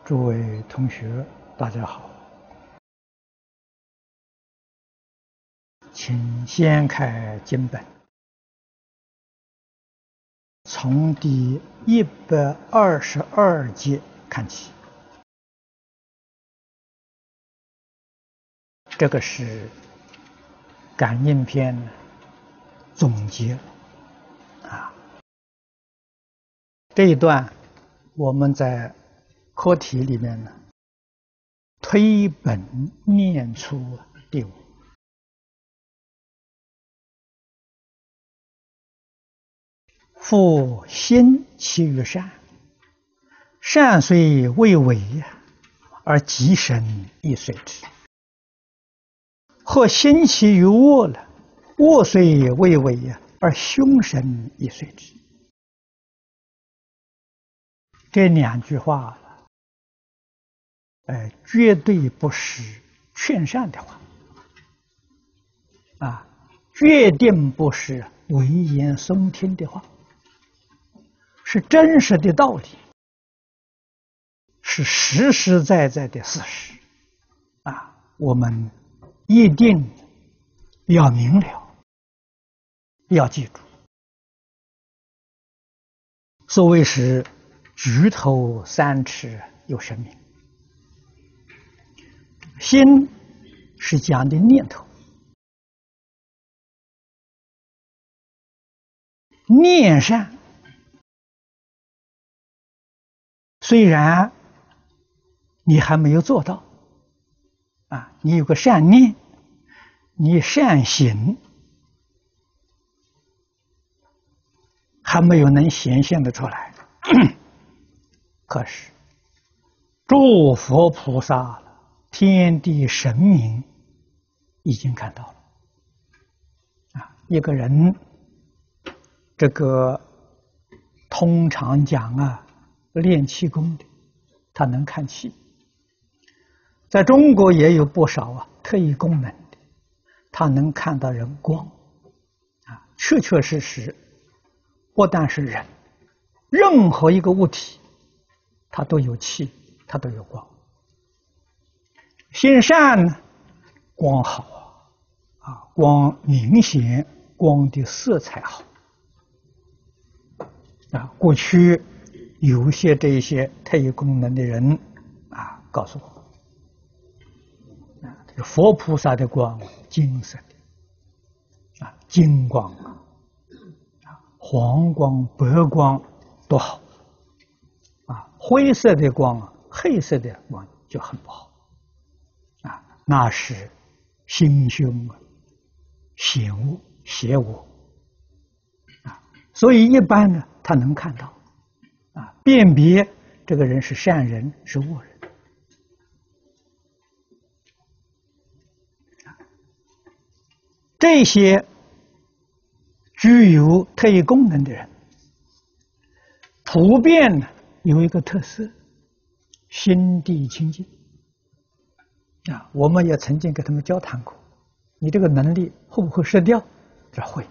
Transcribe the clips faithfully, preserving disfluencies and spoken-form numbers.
诸位同学，大家好，请先开经本，从第一百二十二节看起。这个是感应篇总结啊。这一段我们在课题里面呢，推本念出第五。复心其于善，善虽未为，而极深亦遂之；或心其于恶了，恶虽未为，而凶神亦遂之。这两句话，呃，绝对不是劝善的话，啊，决定不是危言耸听的话，是真实的道理，是实实在在的事实，啊，我们一定要明了，要记住。所谓是举头三尺有神明。心是讲的念头，念善，虽然你还没有做到，啊，你有个善念，你善行还没有能显现得出来，可是诸佛菩萨、天地神明已经看到了。啊，一个人这个通常讲啊，练气功的，他能看气。在中国也有不少啊特异功能的，他能看到人光。啊，确确实实，不但是人，任何一个物体，它都有气，它都有光。心善呢，光好啊，光明显，光的色彩好啊。过去有些这些特异功能的人啊，告诉我，啊，这个佛菩萨的光金色的啊，金光啊，黄光、白光都好啊，灰色的光、黑色的光就很不好。那是心胸险恶邪恶啊，所以一般呢，他能看到啊，辨别这个人是善人是恶人。这些具有特异功能的人，普遍呢有一个特色，心地清净。啊，我们也曾经跟他们交谈过，你这个能力会不会失掉？这会。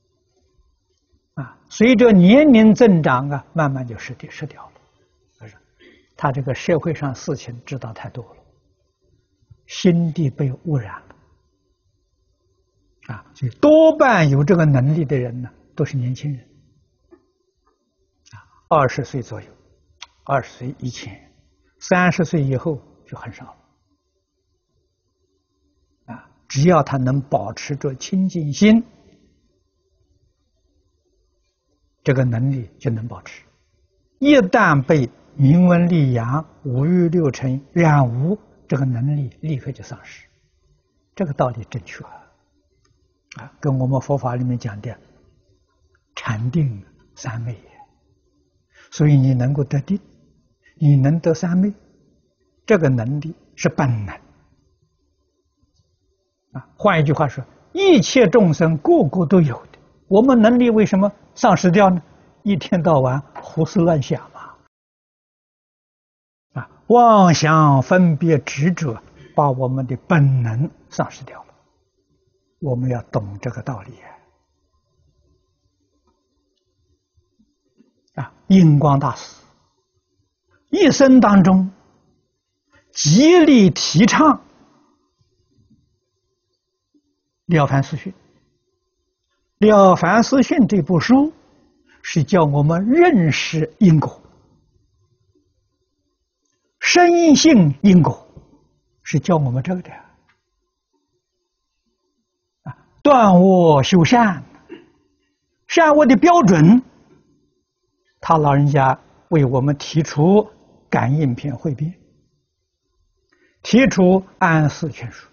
啊，随着年龄增长啊，慢慢就失掉失掉了。不是，他这个社会上事情知道太多了，心地被污染了。啊，所以多半有这个能力的人呢，都是年轻人。啊，二十岁左右，二十岁以前，三十岁以后就很少了。只要他能保持着清净心，这个能力就能保持。一旦被名闻利养、五欲六尘染污，这个能力立刻就丧失。这个道理正确啊，跟我们佛法里面讲的禅定三昧。所以你能够得定，你能得三昧，这个能力是本能。换一句话说，一切众生个个都有的，我们能力为什么丧失掉呢？一天到晚胡思乱想嘛，啊，妄想分别执着，把我们的本能丧失掉了。我们要懂这个道理啊！印光大师一生当中极力提倡《了凡四训》。《了凡四训》这部书是叫我们认识因果，深信因果，是教我们这个的。啊，断恶修善，善恶的标准，他老人家为我们提出感应篇汇编，提出安世全书。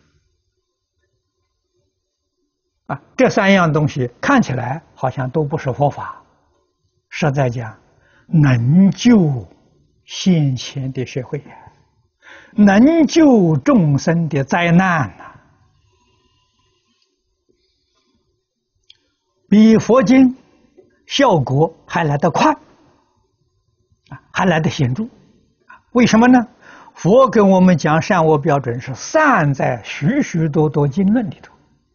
啊，这三样东西看起来好像都不是佛法，实在讲能救先前的社会，能救众生的灾难呐、啊，比佛经效果还来得快，啊，还来得显著。为什么呢？佛跟我们讲善恶标准是散在许许多多经论里头。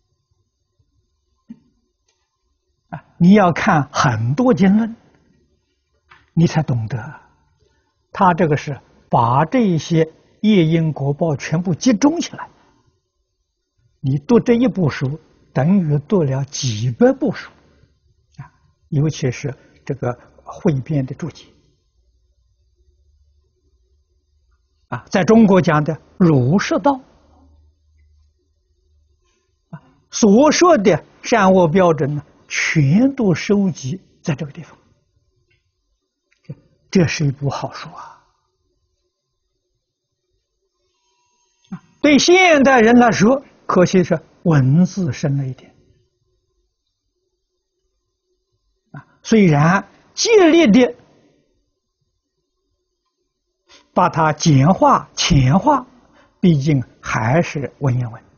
啊，你要看很多经论，你才懂得。他这个是把这些业因果报全部集中起来。你读这一部书，等于读了几百部书啊！尤其是这个汇编的注解啊，在中国讲的儒释道啊，所说的善恶标准呢，全都收集在这个地方。这是一部好书啊！对现代人来说，可惜是文字深了一点啊。虽然竭力的把它简化、浅化，毕竟还是文言文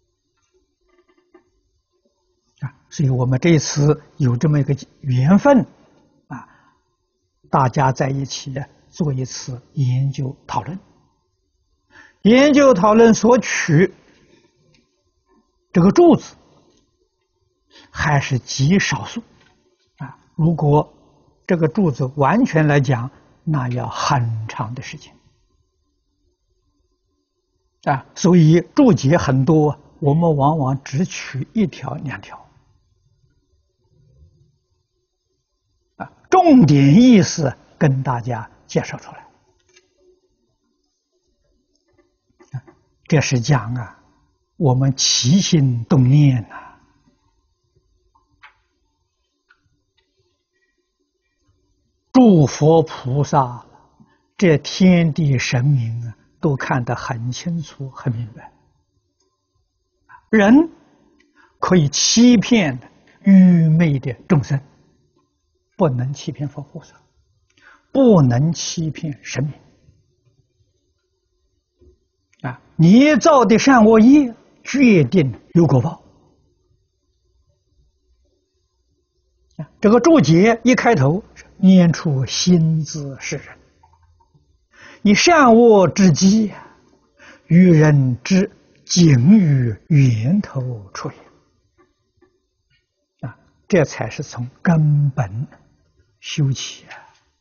啊。所以我们这次有这么一个缘分啊，大家在一起做一次研究讨论。研究讨论所取这个柱子还是极少数啊。如果这个柱子完全来讲，那要很长的时间啊。所以注解很多，我们往往只取一条两条啊，重点意思跟大家介绍出来。这是讲啊，我们起心动念呐、啊，诸佛菩萨，这天地神明啊，都看得很清楚、很明白。人可以欺骗愚昧的众生，不能欺骗佛菩萨，不能欺骗神明。啊，你造的善恶业决定有果报。这个注解一开头念出心字是人，以善恶之机，于人之警于源头出也。啊，这才是从根本修起啊。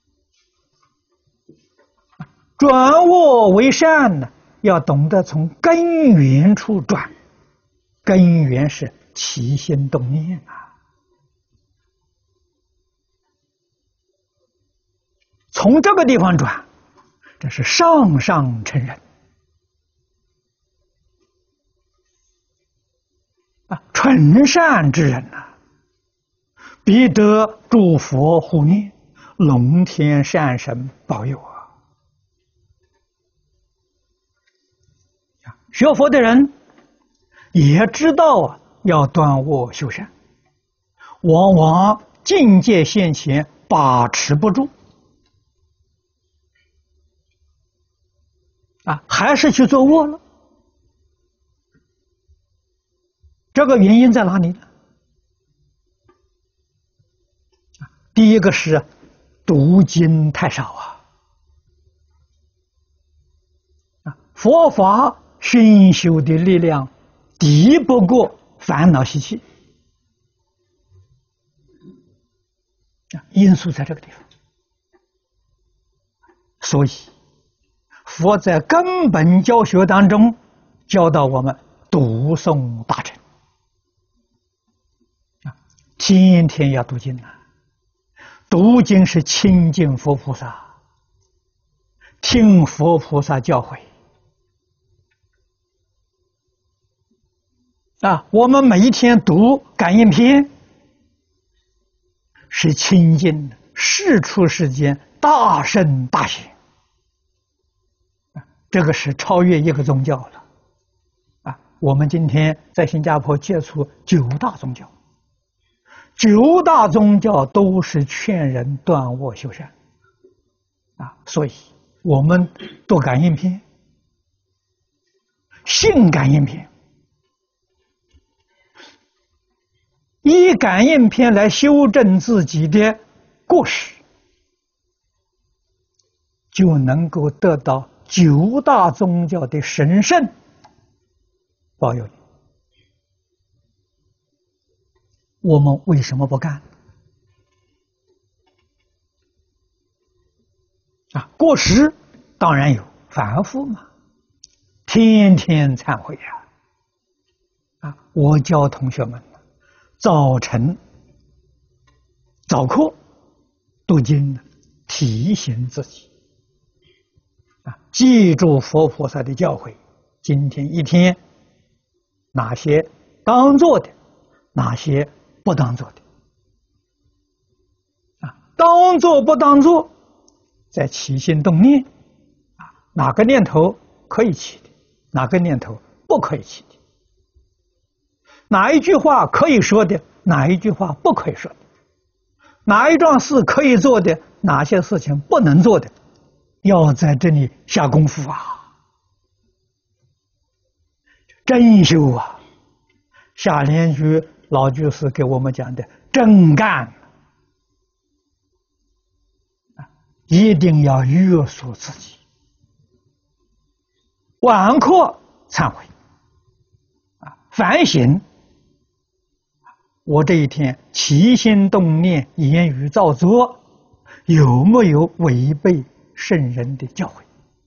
转恶为善呢？要懂得从根源处转，根源是起心动念啊。从这个地方转，这是上上成人啊，纯善之人呐、啊，必得诸佛护念，龙天善神保佑啊。学佛的人也知道啊，要断恶修善，往往境界现前把持不住啊，还是去做恶了。这个原因在哪里呢？第一个是读经太少啊，啊，佛法熏修的力量敌不过烦恼习气，因素在这个地方。所以佛在根本教学当中教导我们读诵大乘啊，天天要读经啊。读经是亲近佛菩萨，听佛菩萨教诲啊。我们每一天读感应篇，是亲近世出世间大圣大贤。这个是超越一个宗教了啊！我们今天在新加坡接触九大宗教，九大宗教都是劝人断恶修善啊，所以我们读感应篇、信感应篇，以感应篇来修正自己的过失，就能够得到九大宗教的神圣保佑你。我们为什么不干啊？过失当然有，反复嘛，天天忏悔呀！啊，我教同学们，早晨早课读经，提醒自己啊，记住佛菩萨的教诲。今天一天，哪些当做的，哪些不当做的啊？当做不当做，在起心动念啊，哪个念头可以起的，哪个念头不可以起的，哪一句话可以说的，哪一句话不可以说的，哪一桩事可以做的，哪些事情不能做的，要在这里下功夫啊，真修啊！下联居老居士给我们讲的真干，一定要约束自己，晚课忏悔啊，反省我这一天起心动念、言语造作有没有违背圣人的教诲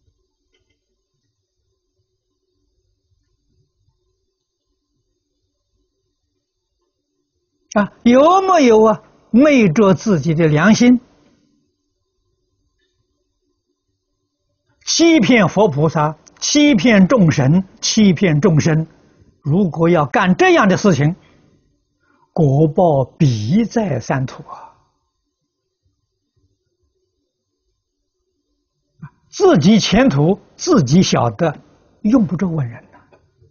啊？有没有啊昧着自己的良心，欺骗佛菩萨，欺骗众神，欺骗众生？如果要干这样的事情，果报必在三途啊！自己前途自己晓得，用不着问人呐。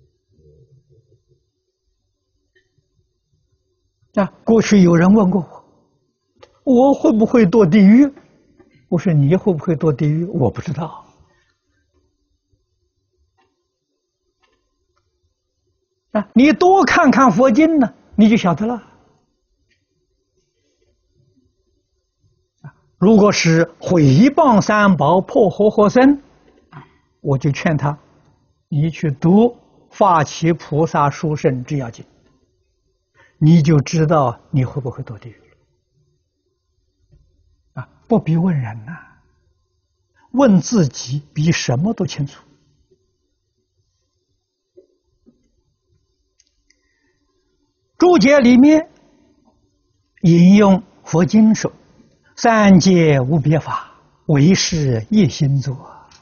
啊，过去有人问过我，我会不会堕地狱？我说你会不会堕地狱？我不知道。啊，你多看看佛经呢，你就晓得了。如果是毁谤三宝、破活活僧，我就劝他，你去读《发起菩萨殊胜制要经》，你就知道你会不会堕地狱了。啊，不必问人呐、啊，问自己比什么都清楚。注解里面引用佛经说：“三界无别法，唯是一心作。”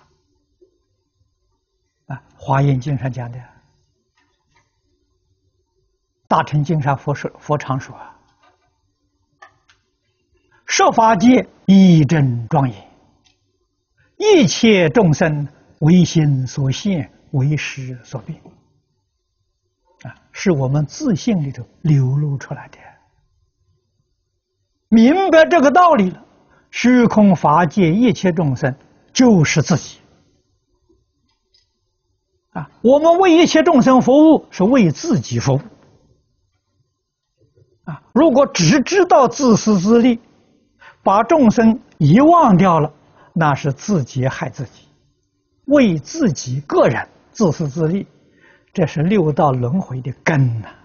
啊，《华严经》上讲的，《大乘经》上佛说，佛常说：“十法界一真庄严，一切众生唯心所现，唯识所变。”啊，是我们自信里头流露出来的。明白这个道理了，虚空法界一切众生就是自己啊！我们为一切众生服务，是为自己服务啊！如果只知道自私自利，把众生遗忘掉了，那是自己害自己，为自己个人自私自利，这是六道轮回的根呐、啊！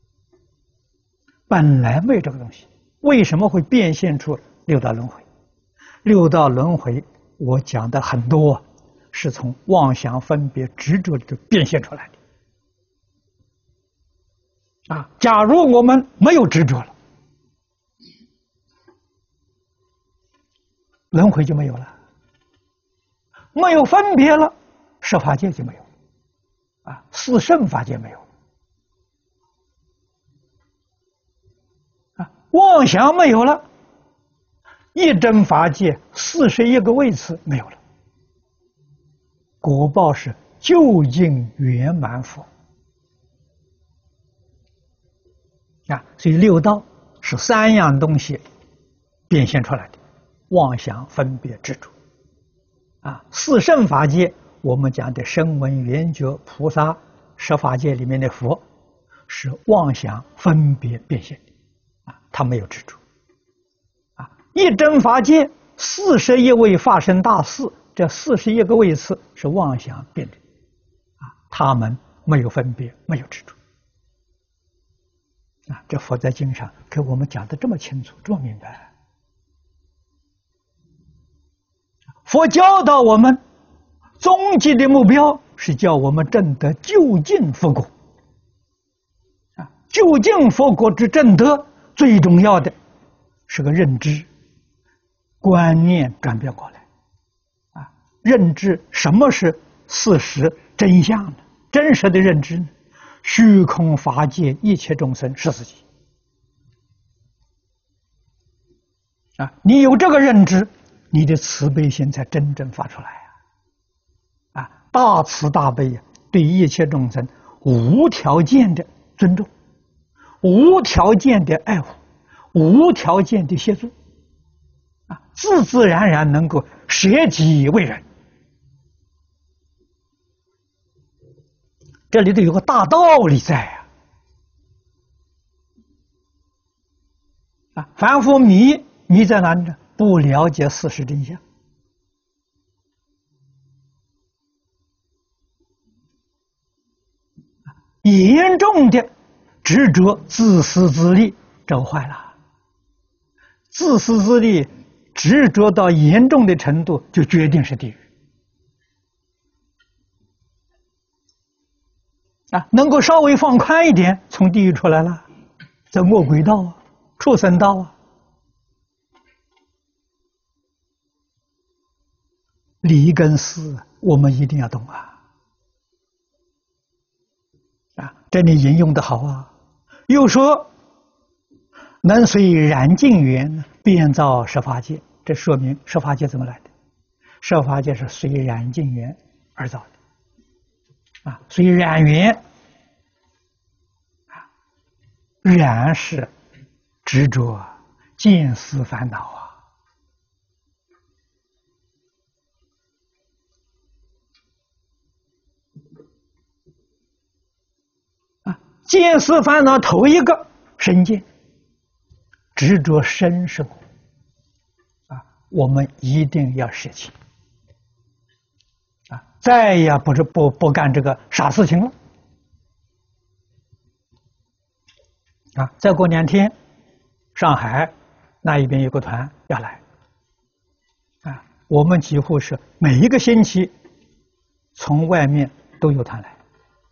本来没这个东西。为什么会变现出六道轮回？六道轮回我讲的很多， 是从妄想分别执着里头变现出来的。啊，假如我们没有执着了，轮回就没有了，没有分别了，十法界就没有，啊，四圣法界没有，啊，妄想没有了，一真法界四十一个位次没有了，果报是究竟圆满佛。啊，所以六道是三样东西变现出来的：妄想、分别、执着。啊，四圣法界，我们讲的声闻、缘觉、菩萨、十法界里面的佛，是妄想、分别变现的。啊，他没有执着。啊，一真法界四十一位法身大士，这四十一个位次是妄想变的。啊，他们没有分别，没有执着。啊，这佛在经上给我们讲的这么清楚，这么明白。佛教导我们，终极的目标是叫我们证得究竟佛果。啊，究竟佛果之证得，最重要的是个认知、观念转变过来。啊，认知什么是事实真相呢？真实的认知呢？虚空法界一切众生是自己。啊，你有这个认知，你的慈悲心才真正发出来啊！啊，大慈大悲对一切众生无条件的尊重，无条件的爱护，无条件的协助，啊，自自然然能够舍己为人。这里头有个大道理在啊！啊，凡夫迷迷在哪里呢？不了解事实真相。严重的执着自私自利，这坏了。自私自利执着到严重的程度，就决定是地狱。啊，能够稍微放宽一点，从地狱出来了，在恶鬼道啊、畜生道啊。理跟事，我们一定要懂啊！啊，这里引用的好啊，又说能随染净缘变造十法界，这说明十法界怎么来的？十法界是随染净缘而造的。啊，所以染缘，啊，染是执着、见思烦恼啊。啊，见思烦恼头一个身见，执着身是我。啊，我们一定要舍弃。啊，再也不是不不干这个傻事情了。啊，再过两天，上海那一边有个团要来。啊，我们几乎是每一个星期从外面都有团来。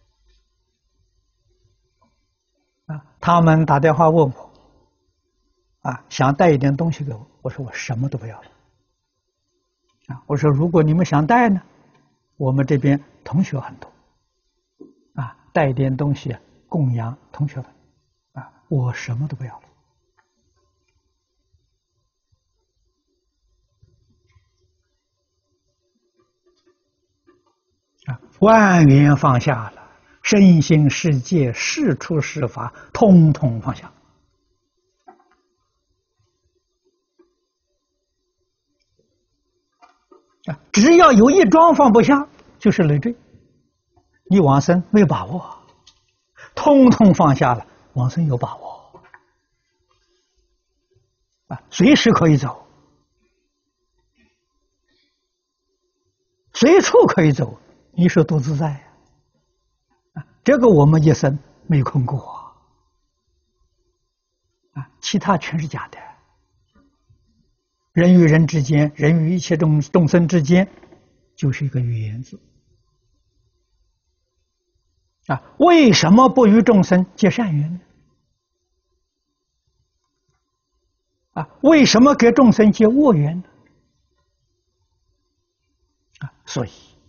啊，他们打电话问我，啊，想带一点东西给我，我说我什么都不要了。啊，我说如果你们想带呢？我们这边同学很多，啊，带一点东西供养同学们，啊，我什么都不要了。啊，万缘放下了，身心世界、事出事法，通通放下。啊，只要有一桩放不下，就是累赘。你往生没有把握，通通放下了，往生有把握。啊，随时可以走，随处可以走，你说多自在呀！啊，这个我们一生没空过啊，其他全是假的。人与人之间，人与一切众众生之间， 就是一个语言字啊。为什么不与众生结善缘呢？啊，为什么给众生结恶缘呢？啊，所以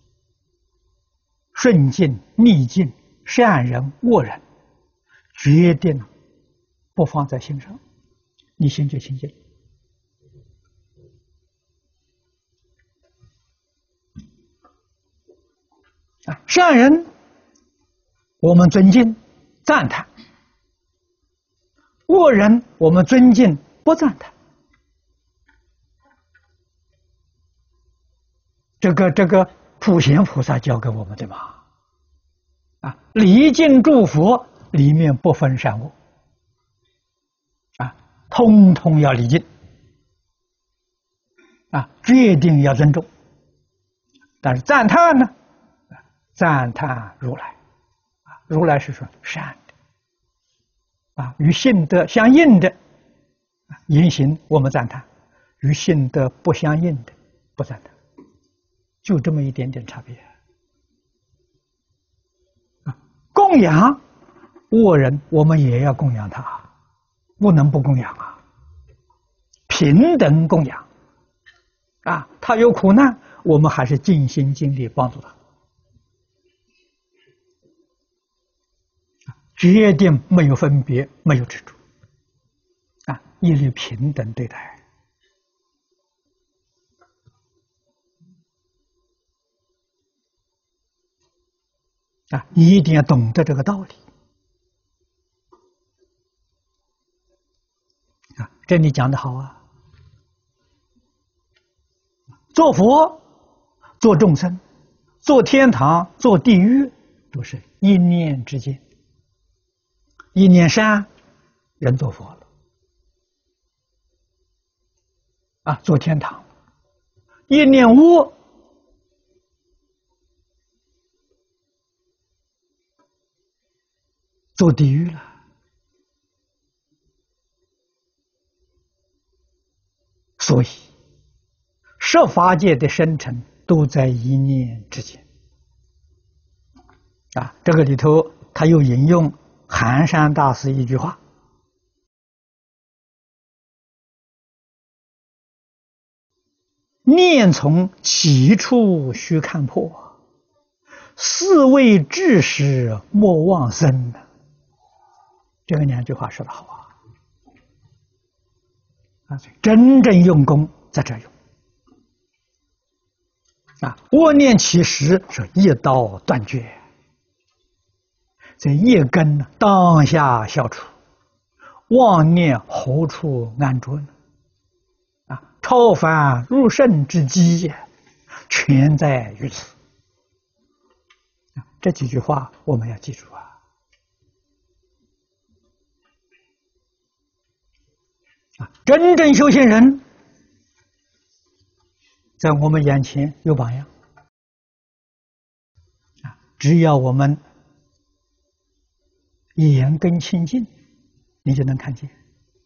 顺境、逆境、善人、恶人，决定不放在心上，你心就清净。啊，善人我们尊敬、赞叹；恶人我们尊敬、不赞叹。这个这个普贤菩萨教给我们的嘛，啊，礼敬诸佛里面不分善恶，啊，通通要礼敬，啊，决定要尊重。但是赞叹呢？赞叹如来，啊，如来是说善的，啊，与性德相应的言行我们赞叹，与性德不相应的不赞叹，就这么一点点差别。啊，供养恶人，我们也要供养他，不能不供养啊，平等供养。啊，他有苦难，我们还是尽心尽力帮助他。决定没有分别，没有执着，啊，一律平等对待。啊，你一定要懂得这个道理。啊，这里讲的好啊，做佛、做众生、做天堂、做地狱，都是一念之间。一念善，人做佛了，啊，做天堂；一念恶，做地狱了。所以，十法界的生成都在一念之间。啊，这个里头他又引用寒山大师一句话：“念从起处须看破，思维至始莫忘生。”这个两句话说得好啊！啊，真正用功在这用啊，恶念起时是一刀断绝。这一根当下消除，妄念何处安住呢？啊，超凡入圣之机，全在于此。这几句话我们要记住啊！啊，真正修行人，在我们眼前有榜样。啊，只要我们眼根清净，你就能看见。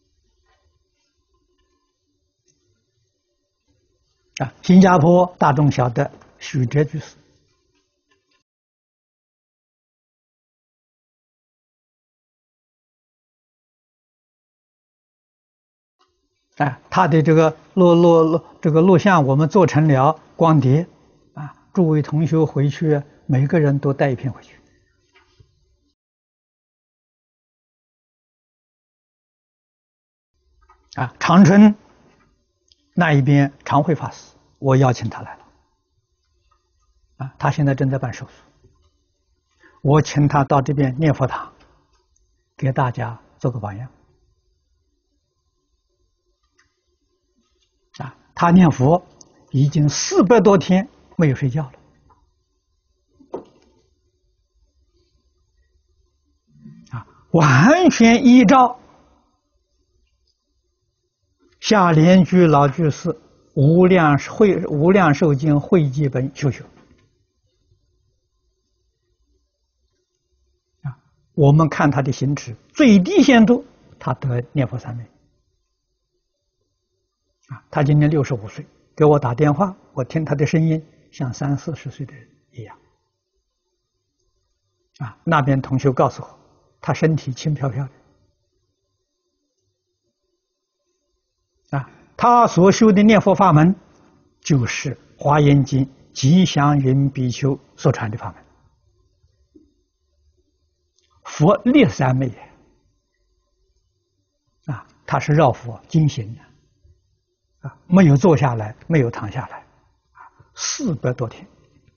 啊，新加坡大众晓得许哲居士，啊，他的这个录录录这个录像，我们做成了光碟，啊，诸位同学回去，每个人都带一片回去。啊，长春那一边常慧法师，我邀请他来了。啊，他现在正在办手术，我请他到这边念佛堂，给大家做个榜样。啊，他念佛已经四百多天没有睡觉了。啊，完全依照下莲居老居士无量会无量寿经会记本修学。啊，我们看他的行持，最低限度他得念佛三昧。啊，他今年六十五岁，给我打电话，我听他的声音像三四十岁的人一样。啊，那边同学告诉我，他身体轻飘飘的。啊，他所修的念佛法门，就是《华严经》吉祥云比丘所传的法门。佛历三昧也。啊，他是绕佛精行的。啊，没有坐下来，没有躺下来，啊，四百多天，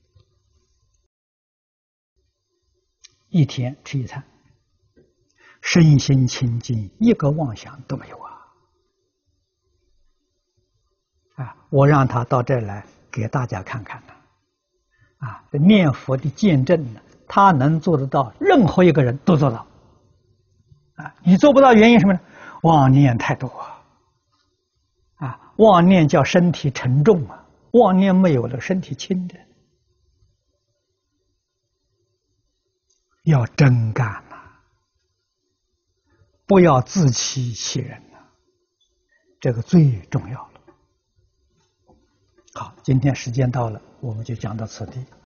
一天吃一餐，身心清净，一个妄想都没有啊！啊，我让他到这儿来给大家看看呢。啊，念佛的见证呢，他能做得到，任何一个人都做到。啊，你做不到原因什么呢？妄念太多啊！啊，妄念叫身体沉重啊，妄念没有了，身体轻的。要真干呐、啊，不要自欺欺人呐、啊，这个最重要了。好，今天时间到了，我们就讲到此地。